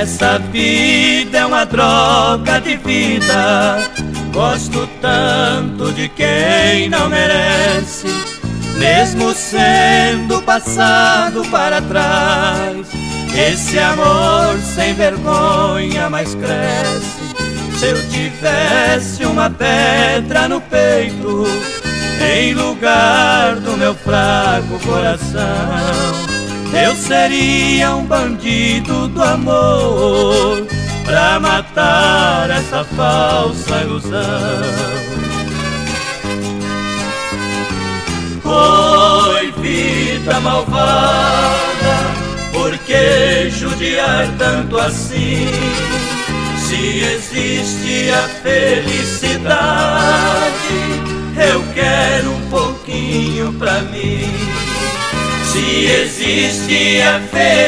Essa vida é uma droga de vida. Gosto tanto de quem não merece, mesmo sendo passado para trás. Esse amor sem vergonha mais cresce. Se eu tivesse uma pedra no peito em lugar do meu fraco coração, eu seria um bandido do amor pra matar essa falsa ilusão. Oi, vida malvada, por que judiar tanto assim? Se existe a felicidade, eu quero um pouquinho pra mim. Se existe a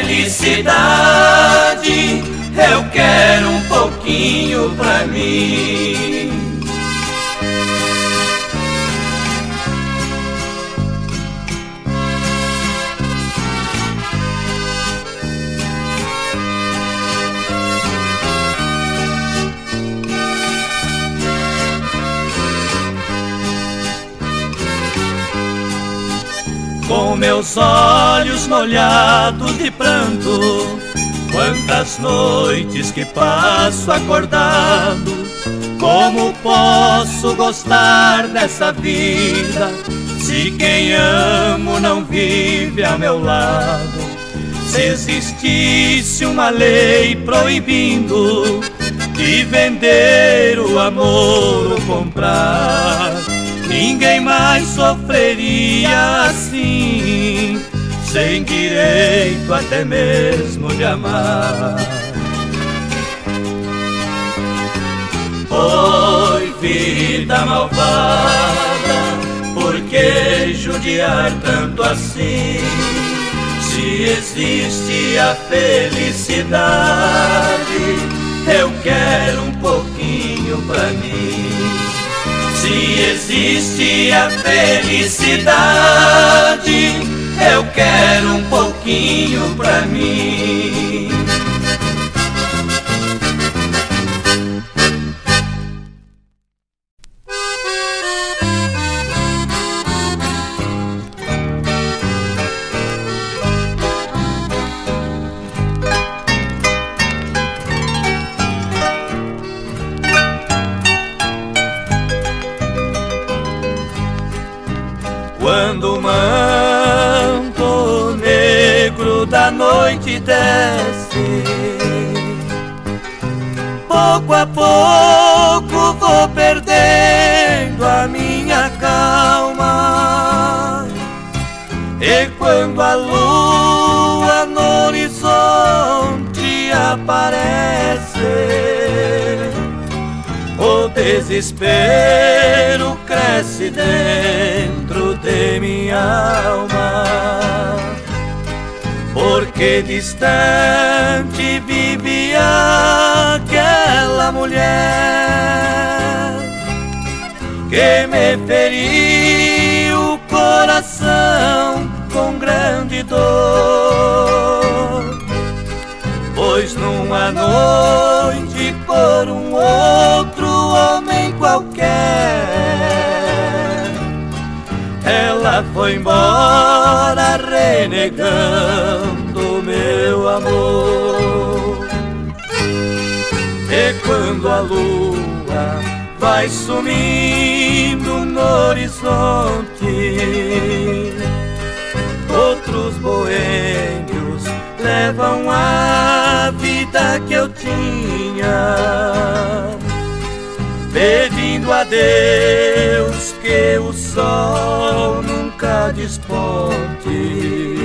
felicidade, eu quero um pouquinho pra mim. Com meus olhos molhados de pranto, quantas noites que passo acordado. Como posso gostar dessa vida se quem amo não vive ao meu lado? Se existisse uma lei proibindo de vender o amor ou comprar, ninguém mais sofreria assim, sem direito até mesmo de amar. Oi, vida malvada, por que judiar tanto assim? Se existe a felicidade, eu quero um pouquinho pra mim. Se existe a felicidade, eu quero um pouquinho pra mim. Quando o manto negro da noite desce, pouco a pouco vou perdendo a minha calma. E quando a lua no horizonte aparece, o desespero cresce dentro de minha alma. Porque distante vivia aquela mulher que me feriu o coração com grande dor. Pois numa noite por um outro homem qualquer, ela foi embora renegando meu amor. E quando a lua vai sumindo no horizonte, outros boêmios levam a vida que eu tinha, pedindo a Deus que o sol nunca desponte.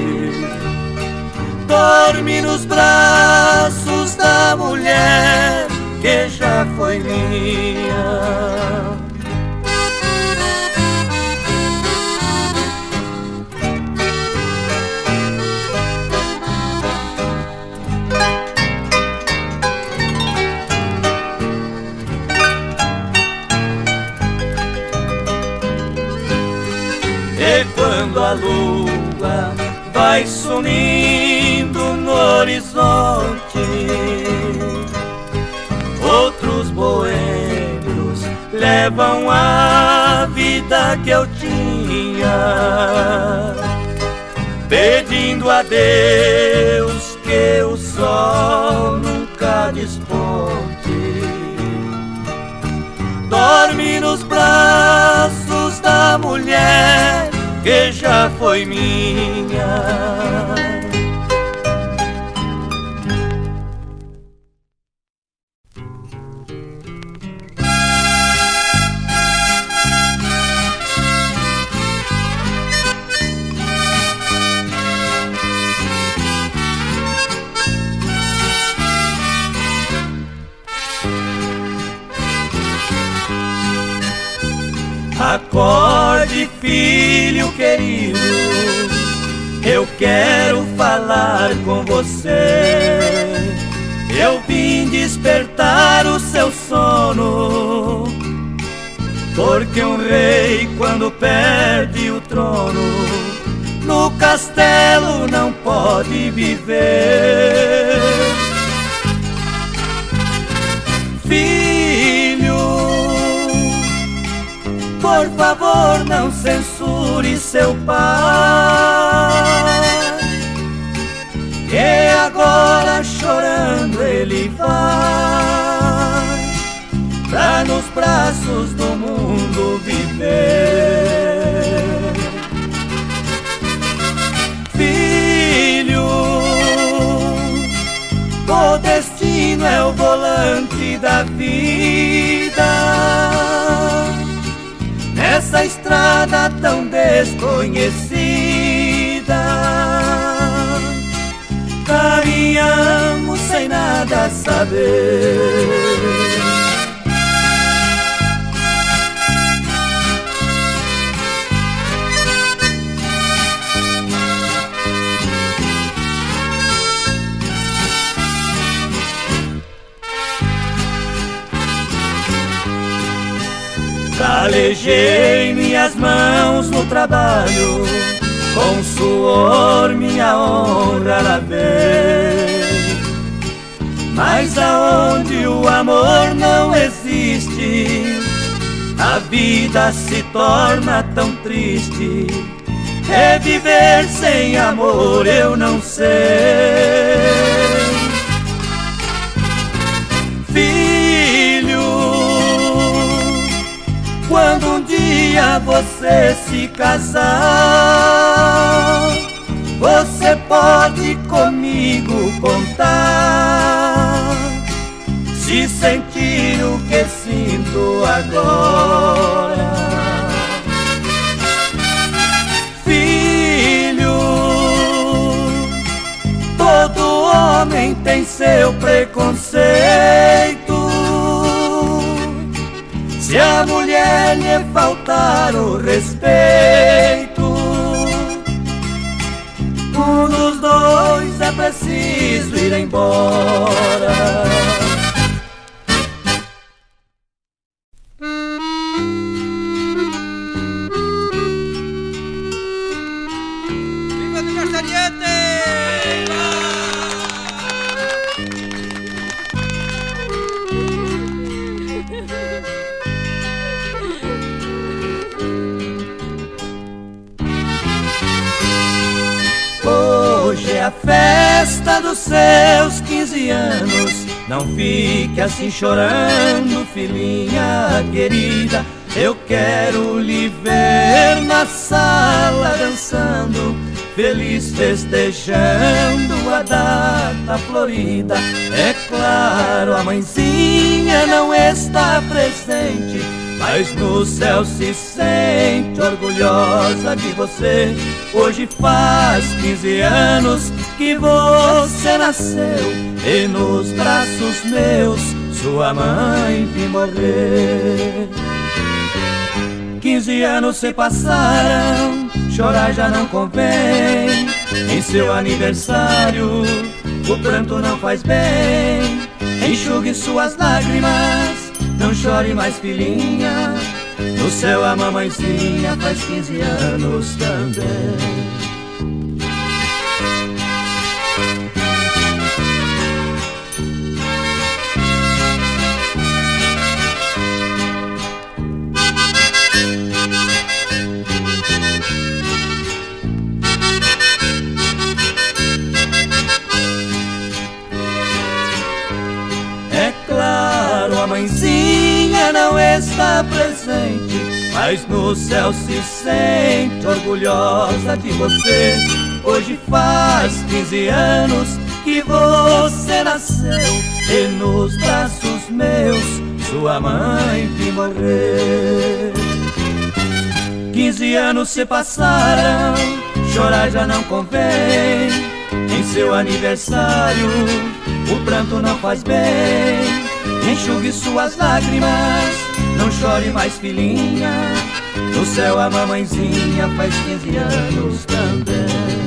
Dorme nos braços da mulher que já foi minha. E quando a lua vai sumindo no horizonte. Outros boêmios levam a vida que eu tinha, pedindo a Deus que o sol nunca desponte. Dorme nos braços da mulher que já foi minha. Acorde, filho querido, eu quero falar com você. Eu vim despertar o seu sono, porque um rei, quando perde o trono, no castelo não pode viver. Por favor, não censure seu pai, que agora chorando ele vai pra nos braços do mundo viver. Filho, o destino é o volante da vida, nessa estrada tão desconhecida. Caminhamos sem nada saber. Calejei minhas mãos no trabalho, com suor minha honra lavei. Mas aonde o amor não existe, a vida se torna tão triste. É viver sem amor, eu não sei. Quando um dia você se casar, você pode comigo contar, se sentir o que sinto agora. Filho, todo homem tem seu preconceito. Se a mulher lhe faltar o respeito, um dos dois é preciso ir embora. ¡Viva tu Castellete! Hoje é a festa dos seus 15 anos. Não fique assim chorando, filhinha querida. Eu quero lhe ver na sala dançando, feliz festejando a data florida. É claro, a mãezinha não está presente, mas no céu se sente orgulhosa de você. Hoje faz 15 anos que você nasceu, e nos braços meus sua mãe viu morrer. 15 anos se passaram, chorar já não convém. Em seu aniversário o pranto não faz bem. Enxugue suas lágrimas, não chore mais, filhinha. No céu a mamãezinha faz 15 anos também. já não está presente, mas no céu se sente orgulhosa de você. Hoje faz 15 anos que você nasceu, e nos braços meus sua mãe vi morrer. 15 anos se passaram, chorar já não convém. Em seu aniversário o pranto não faz bem. Enxugue suas lágrimas, não chore mais, filhinha. No céu a mamãezinha faz 15 anos também.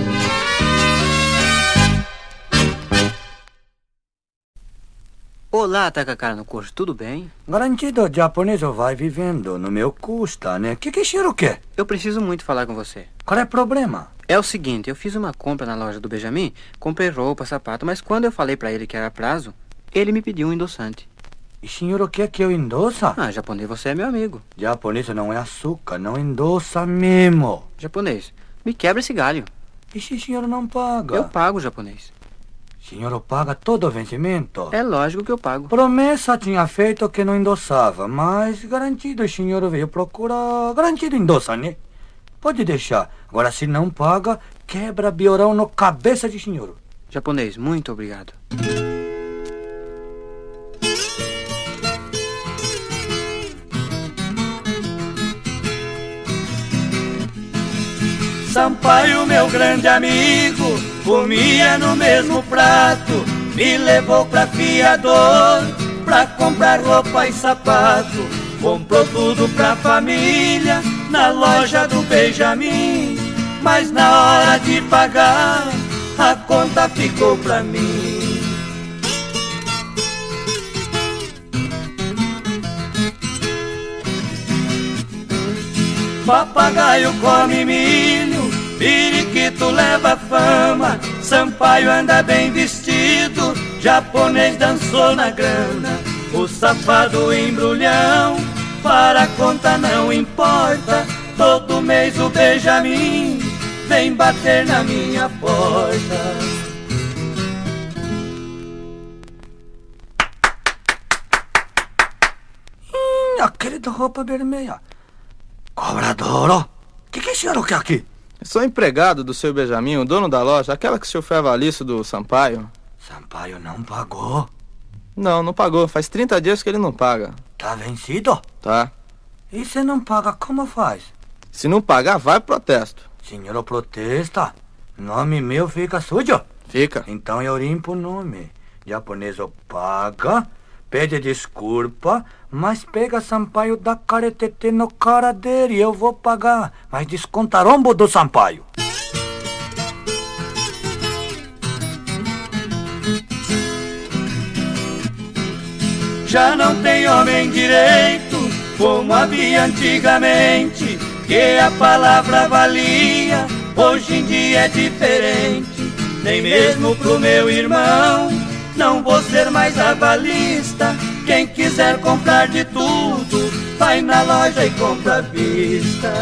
Olá, Takakara no curso, tudo bem? Garantido, o japonês vai vivendo, no meu custa, né? Que Shiro quer? Eu preciso muito falar com você. Qual é o problema? É o seguinte, eu fiz uma compra na loja do Benjamin, comprei roupa, sapato, mas quando eu falei pra ele que era prazo, ele me pediu um endossante. E senhor quer que eu endossa? Ah, japonês, você é meu amigo. Japonês não é açúcar, não endossa mesmo. Japonês, me quebra esse galho. E se o senhor não paga? Eu pago, japonês. Senhor paga todo o vencimento? É lógico que eu pago. Promessa tinha feito que não endossava, mas garantido o senhor veio procurar, garantido endossa, né? Pode deixar. Agora se não paga, quebra biorão no cabeça de senhor. Japonês, muito obrigado. Sampaio, meu grande amigo, comia no mesmo prato, me levou pra fiador, pra comprar roupa e sapato. Comprou tudo pra família, na loja do Benjamin, mas na hora de pagar, a conta ficou pra mim. Papagaio come milho, periquito leva fama, Sampaio anda bem vestido, japonês dançou na grana. O safado embrulhão, para a conta não importa, todo mês o Benjamin vem bater na minha porta. Aquele da roupa vermelha. Cobrador, o que o senhor quer aqui? Sou empregado do seu Benjamin, o dono da loja, aquela que o senhor foi avaliço do Sampaio. Sampaio não pagou? Não, não pagou. Faz 30 dias que ele não paga. Tá vencido? Tá. E se não paga, como faz? Se não pagar, vai pro protesto. Senhor protesta. Nome meu fica sujo? Fica. Então eu limpo o nome. Japonês paga, pede desculpa, mas pega Sampaio da caretete no cara dele. Eu vou pagar, mas desconta rombo do Sampaio. Já não tem homem direito, como havia antigamente, que a palavra valia, hoje em dia é diferente. Nem mesmo pro meu irmão, não vou ser mais avalista. Quem quiser comprar de tudo, vai na loja e compra à vista.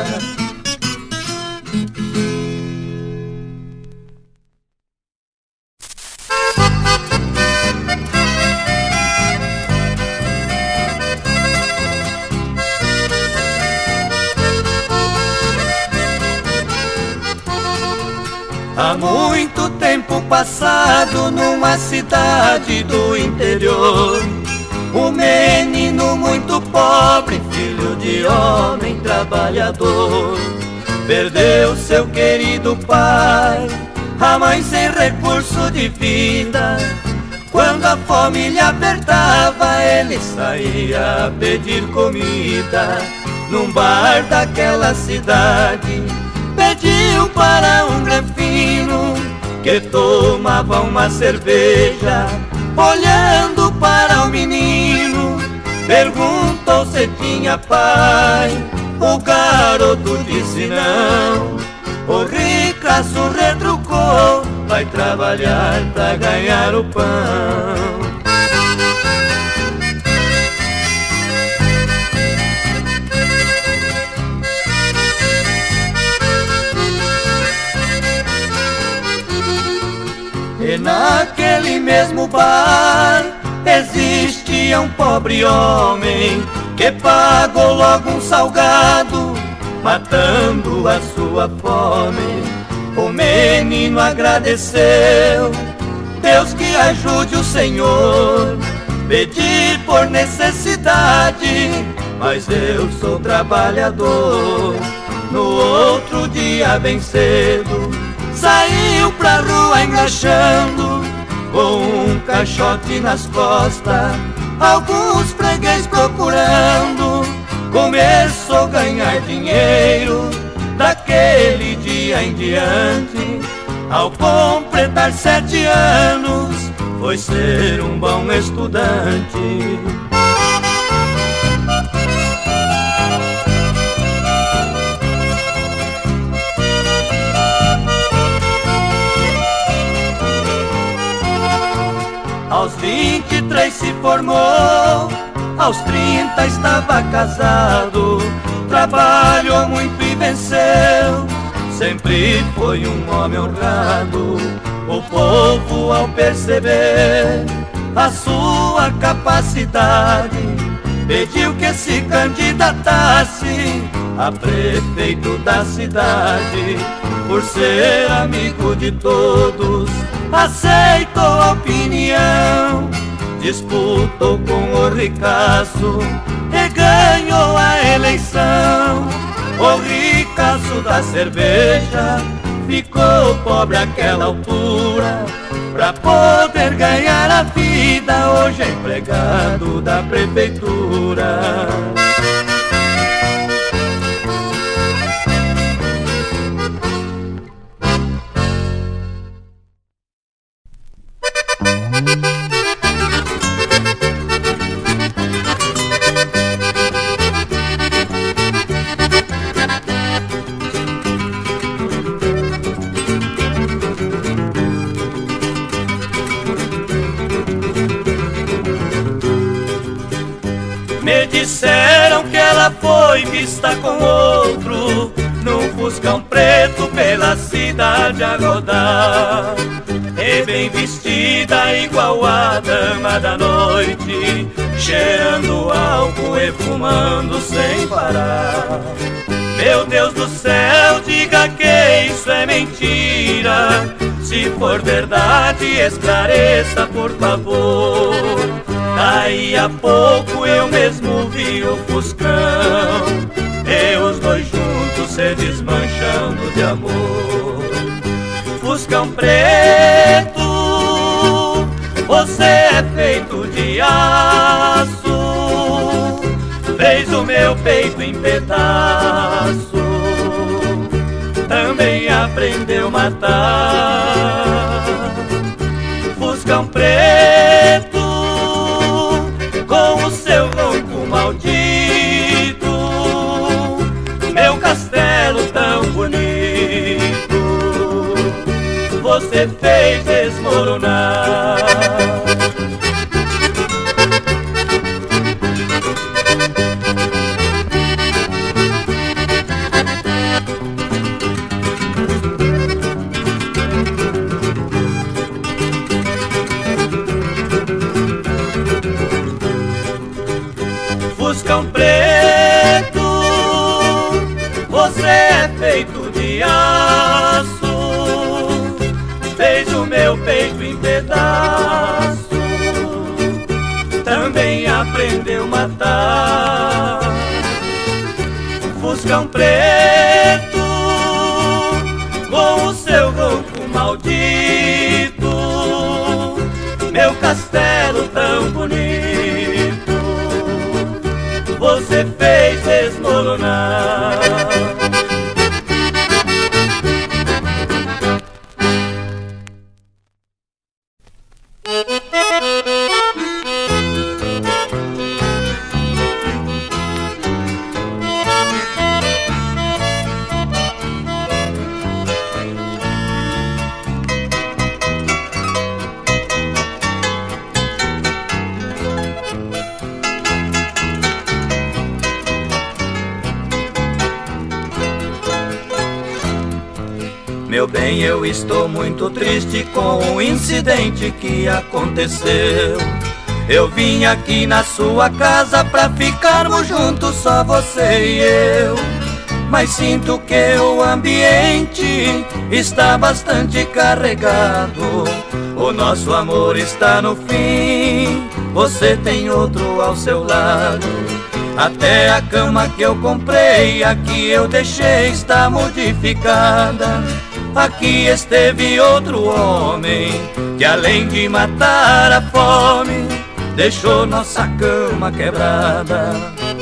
Há muito tempo passado, numa cidade do interior, um menino muito pobre, filho de homem trabalhador, perdeu seu querido pai, a mãe sem recurso de vida. Quando a fome lhe apertava, ele saía a pedir comida. Num bar daquela cidade, pediu para um granfino que tomava uma cerveja. Olhando para o menino, perguntou se tinha pai. O garoto disse não. O ricaço retrucou: vai trabalhar pra ganhar o pão. E naquele mesmo bar existia um pobre homem que pagou logo um salgado, matando a sua fome. O menino agradeceu, Deus que ajude o Senhor, pedir por necessidade, mas eu sou trabalhador. No outro dia bem cedo, saiu pra rua engraxando, com um caixote nas costas, alguns freguês procurando. Começou a ganhar dinheiro daquele dia em diante. Ao completar 7 anos, foi ser um bom estudante. Aos 23 se formou, aos 30 estava casado. Trabalhou muito e venceu, sempre foi um homem honrado. O povo, ao perceber a sua capacidade, pediu que se candidatasse a prefeito da cidade. Por ser amigo de todos, aceitou a opinião, disputou com o ricaço e ganhou a eleição. O ricaço da cerveja ficou pobre àquela altura, pra poder ganhar a vida, hoje é empregado da prefeitura. Me disseram que ela foi vista com outro, num fuscão preto pela cidade a rodar. E bem vestida igual a dama da noite, cheirando álcool e fumando sem parar. Meu Deus do céu, diga que isso é mentira. Se for verdade, esclareça, por favor. Daí a pouco eu mesmo vi o fuscão, e os dois juntos se desmanchando de amor. Fuscão preto, você é feito de aço, fez o meu peito em pedaço, também aprendeu a matar. Fuscão preto, com o seu ronco maldito, meu castelo tão bonito, você fez desmoronar. Fuscão preto, você é feito de aço, fez o meu peito em pedaço, também aprendeu a matar. Fuscão preto, com o seu ronco maldito, meu castelo tão bonito, você fez desmoronar. Meu bem, eu estou muito triste com o incidente que aconteceu. Eu vim aqui na sua casa pra ficarmos juntos, só você e eu. Mas sinto que o ambiente está bastante carregado. O nosso amor está no fim, você tem outro ao seu lado. Até a cama que eu comprei, aqui eu deixei, está modificada. Aqui esteve outro homem, que além de matar a fome, deixou nossa cama quebrada.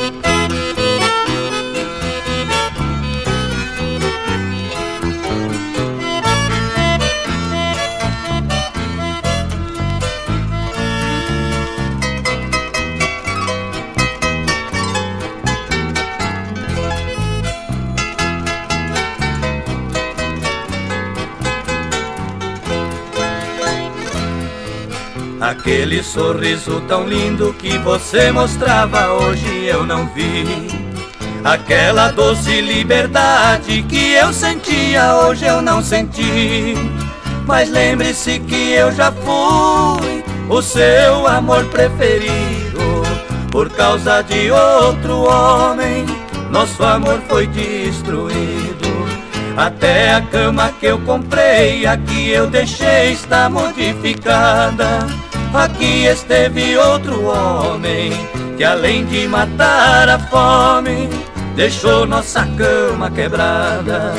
Aquele sorriso tão lindo que você mostrava, hoje eu não vi. Aquela doce liberdade que eu sentia, hoje eu não senti. Mas lembre-se que eu já fui o seu amor preferido. Por causa de outro homem, nosso amor foi destruído. Até a cama que eu comprei, aqui eu deixei, está modificada. Aqui esteve outro homem, que além de matar a fome, deixou nossa cama quebrada.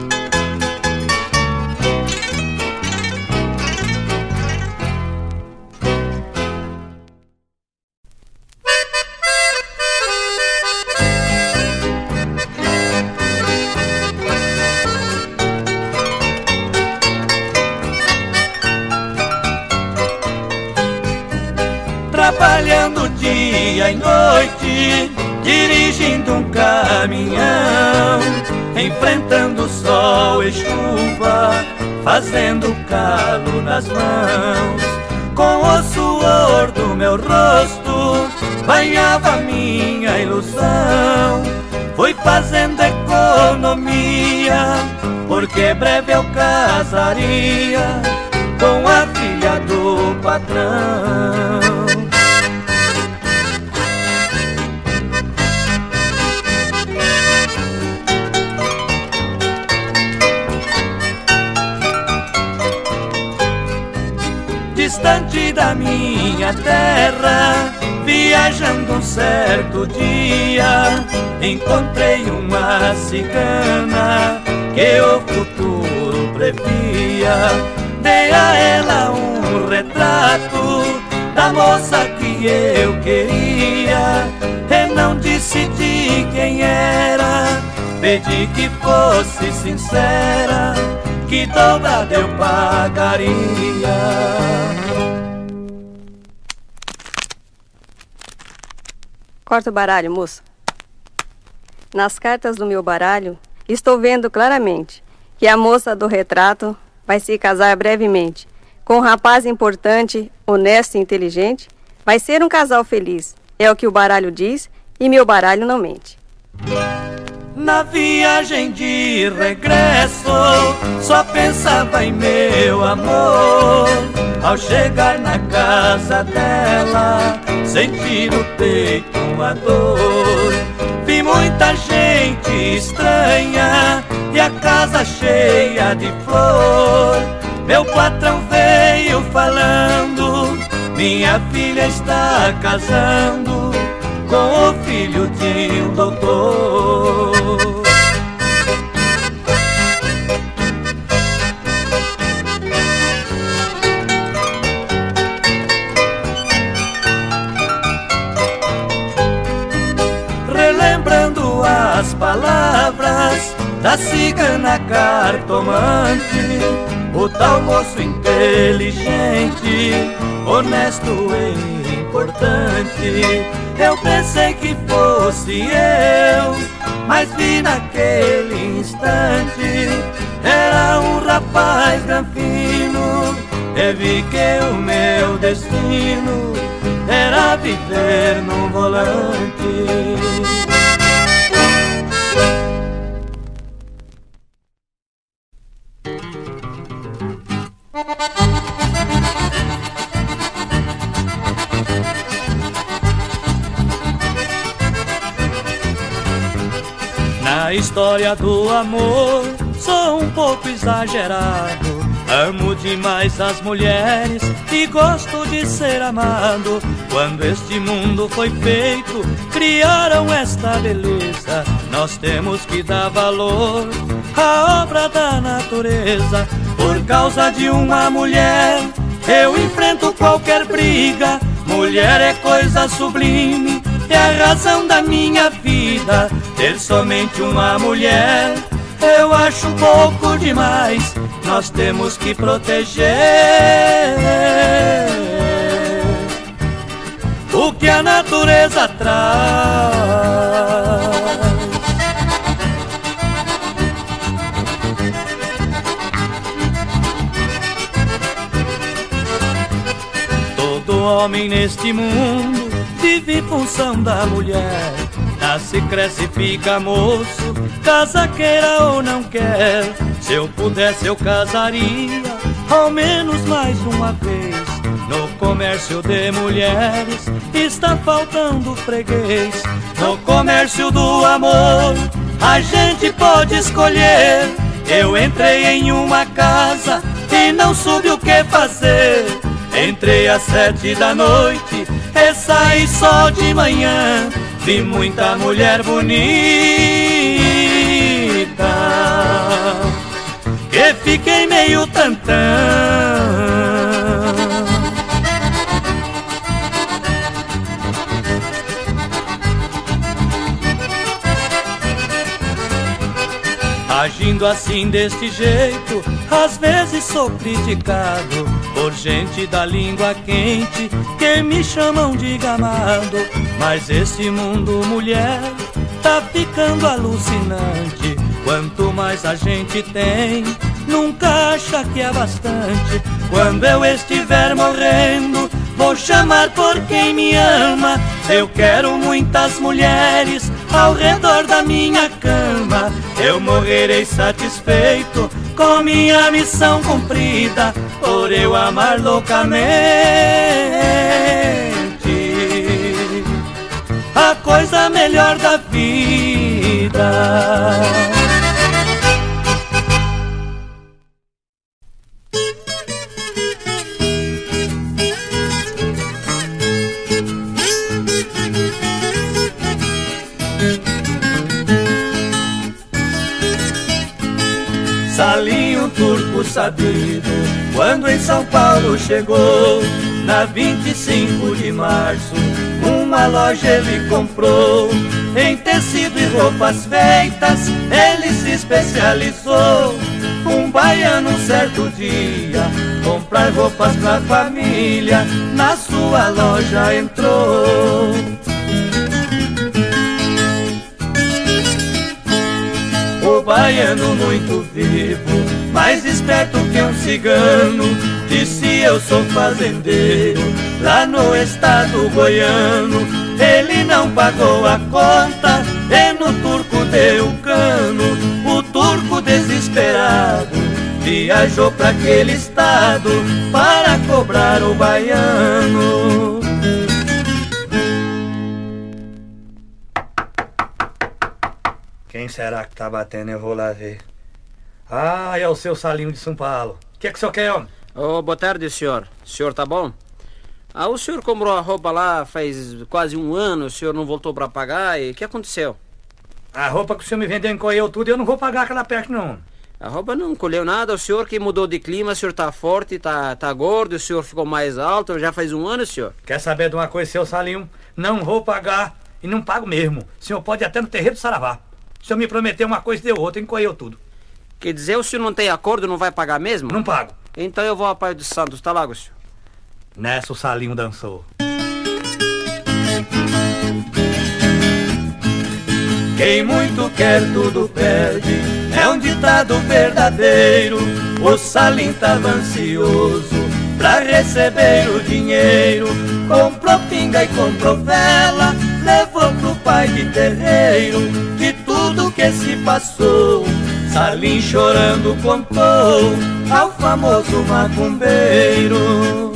Trabalhando dia e noite, dirigindo um caminhão, enfrentando sol e chuva, fazendo calo nas mãos. Com o suor do meu rosto, banhava minha ilusão. Fui fazendo economia, porque breve eu casaria com a filha do patrão. Distante da minha terra, viajando um certo dia, encontrei uma cigana que o futuro previa. Dei a ela um retrato da moça que eu queria, e não disse de quem era, pedi que fosse sincera, que dobrada eu pagaria. Corta o baralho, moça. Nas cartas do meu baralho, estou vendo claramente que a moça do retrato vai se casar brevemente com um rapaz importante, honesto e inteligente. Vai ser um casal feliz, é o que o baralho diz, e meu baralho não mente. Na viagem de regresso, só pensava em meu amor. Ao chegar na casa dela, senti no peito uma dor. Vi muita gente estranha e a casa cheia de flor. Meu patrão veio falando, minha filha está casando com o filho de um doutor. Relembrando as palavras da cigana cartomante, o tal moço inteligente, honesto e importante, eu pensei que fosse eu, mas vi naquele instante, era um rapaz granfino, e vi que o meu destino era viver num volante. história do amor, sou um pouco exagerado. Amo demais as mulheres e gosto de ser amado. Quando este mundo foi feito, criaram esta beleza. Nós temos que dar valor à obra da natureza. Por causa de uma mulher, eu enfrento qualquer briga. Mulher é coisa sublime, é a razão da minha vida. Ter somente uma mulher, eu acho pouco demais. Nós temos que proteger o que a natureza traz. Todo homem neste mundo vive em função da mulher. Nasce, cresce, fica moço, casa queira ou não quer. Se eu pudesse eu casaria ao menos mais uma vez. No comércio de mulheres está faltando freguês. No comércio do amor a gente pode escolher. Eu entrei em uma casa e não soube o que fazer. Entrei às 7 da noite e saí só de manhã. Vi muita mulher bonita que fiquei meio tantã. Agindo assim deste jeito, às vezes sou criticado por gente da língua quente que me chamam de gamado. Mas esse mundo, mulher, tá ficando alucinante. Quanto mais a gente tem, nunca acha que é bastante. Quando eu estiver morrendo, vou chamar por quem me ama. Eu quero muitas mulheres ao redor da minha cama. Eu morrerei satisfeito com minha missão cumprida, por eu amar loucamente a coisa melhor da vida. Salinho turco sabido, quando em São Paulo chegou, na 25 de março, uma loja ele comprou. Em tecido e roupas feitas, ele se especializou. Um baiano um certo dia, comprar roupas pra família, na sua loja entrou. O baiano muito vivo, mais esperto que um cigano, disse: eu sou fazendeiro lá no estado goiano. Ele não pagou a conta e no turco deu cano. O turco desesperado viajou pra aquele estado para cobrar o baiano. Quem será que tá batendo? Eu vou lá ver. Ah, é o seu Salinho de São Paulo. O que é que o senhor quer, homem? Oh, boa tarde, senhor. O senhor tá bom? Ah, o senhor comprou a roupa lá faz quase um ano, o senhor não voltou pra pagar, e o que aconteceu? A roupa que o senhor me vendeu encolheu tudo e eu não vou pagar aquela parte, não. A roupa não colheu nada, o senhor que mudou de clima, o senhor tá forte, tá gordo, o senhor ficou mais alto, já faz um ano, senhor. Quer saber de uma coisa, seu Salinho? Não vou pagar e não pago mesmo. O senhor pode ir até no terreiro do Saravá. O senhor me prometeu uma coisa e deu outra, encolheu tudo. Quer dizer, o senhor não tem acordo, não vai pagar mesmo? Não pago. Então eu vou a Pai dos Santos, tá lá, senhor. Nessa o Salinho dançou. Quem muito quer tudo perde, é um ditado verdadeiro. O Salim tava ansioso pra receber o dinheiro. Comprou pinga e comprou vela, levou pro pai de terreiro. De tudo que se passou, Salim chorando contou ao famoso macumbeiro.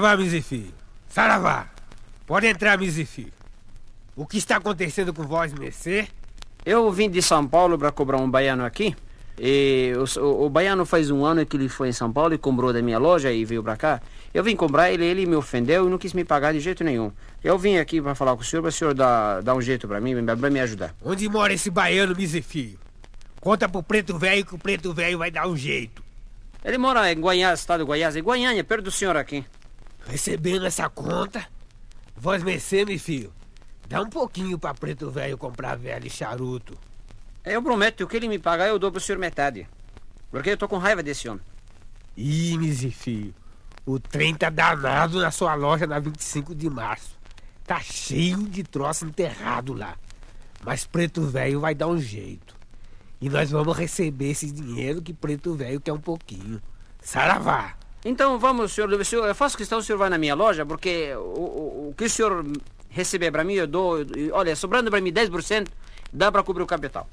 Saravá, Mizifio. Saravá. Pode entrar, Mizifio. O que está acontecendo com vós, mercê? Eu vim de São Paulo para cobrar um baiano aqui. E o baiano faz um ano que ele foi em São Paulo e comprou da minha loja e veio para cá. Eu vim cobrar ele me ofendeu e não quis me pagar de jeito nenhum. Eu vim aqui para falar com o senhor dar um jeito para mim, para me ajudar. Onde mora esse baiano, Mizifio? Conta pro preto velho que o preto velho vai dar um jeito. Ele mora em Goiás, estado de Goiás, em Goiânia, perto do senhor aqui. Recebendo essa conta, vós mercê, meu filho, dá um pouquinho pra preto velho comprar velho e charuto. Eu prometo que o que ele me pagar eu dou pro senhor metade. Porque eu tô com raiva desse homem. Ih, Mizifio, o trem tá danado na sua loja na 25 de março. Tá cheio de troço enterrado lá. Mas preto velho vai dar um jeito. E nós vamos receber esse dinheiro que preto velho quer um pouquinho. Saravá! Então vamos, senhor. Eu faço questão, o senhor vai na minha loja, porque o que o senhor receber pra mim, eu dou. Olha, sobrando pra mim 10%, dá pra cobrir o capital.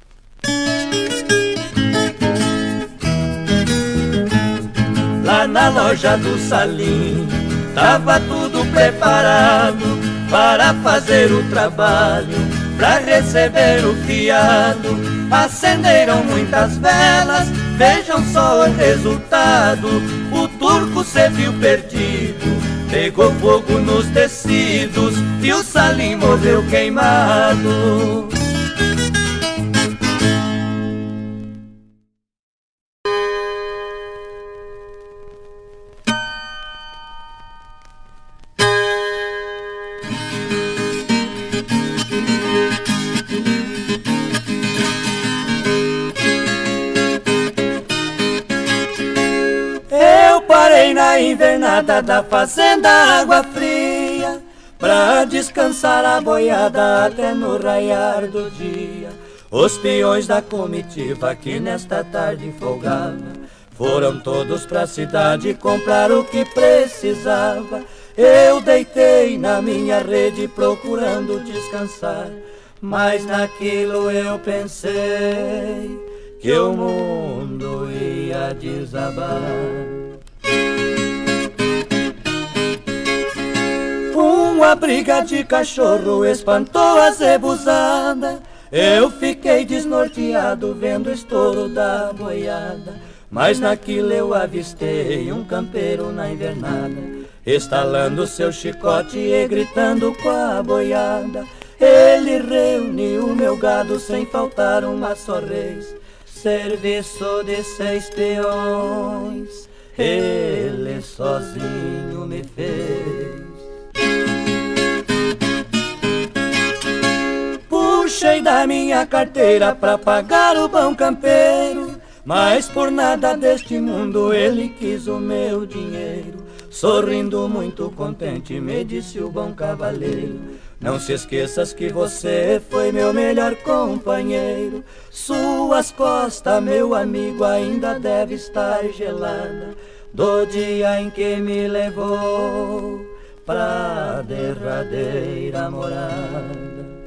Lá na loja do Salim, tava tudo preparado para fazer o trabalho, para receber o fiado. Acenderam muitas velas, vejam só o resultado. O turco se viu perdido, pegou fogo nos tecidos e o Salim morreu queimado. Parei na invernada da fazenda Água Fria pra descansar a boiada até no raiar do dia. Os peões da comitiva que nesta tarde folgava foram todos pra cidade comprar o que precisava. Eu deitei na minha rede procurando descansar, mas naquilo eu pensei que o mundo ia desabar. Uma briga de cachorro espantou a zebuzada. Eu fiquei desnorteado vendo o estouro da boiada. Mas naquilo eu avistei um campeiro na invernada, estalando seu chicote e gritando com a boiada. Ele reuniu o meu gado sem faltar uma só res. Serviço de 6 peões, ele sozinho me fez. Puxei da minha carteira pra pagar o bom campeiro, mas por nada deste mundo ele quis o meu dinheiro. Sorrindo muito contente me disse o bom cavaleiro: não se esqueças que você foi meu melhor companheiro. Suas costas, meu amigo, ainda deve estar gelada do dia em que me levou pra derradeira morada.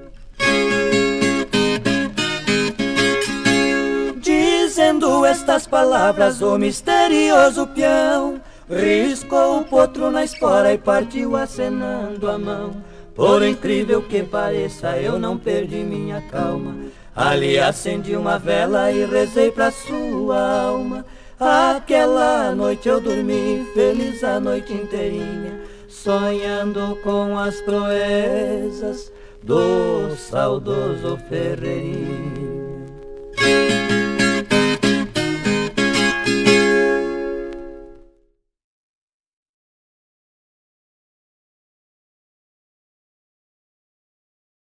Dizendo estas palavras, o misterioso peão riscou o potro na espora e partiu acenando a mão. Por incrível que pareça, eu não perdi minha calma. Ali acendi uma vela e rezei pra sua alma. Aquela noite eu dormi feliz a noite inteirinha, sonhando com as proezas do saudoso Ferreirinha.